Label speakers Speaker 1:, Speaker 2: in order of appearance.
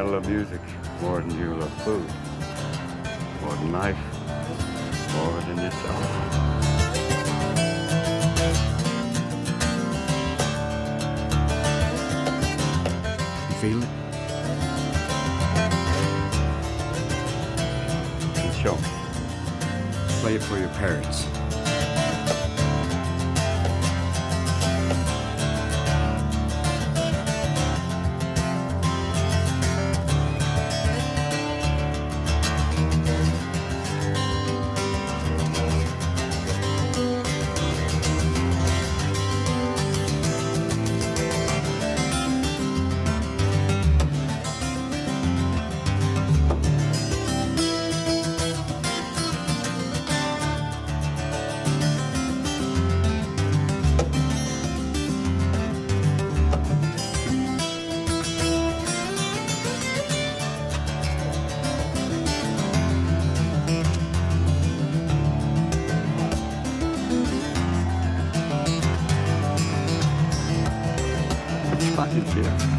Speaker 1: gotta love music more than you love food, more than life, more than yourself. You feel it? Then show me. Play it for your parents. Fucking here.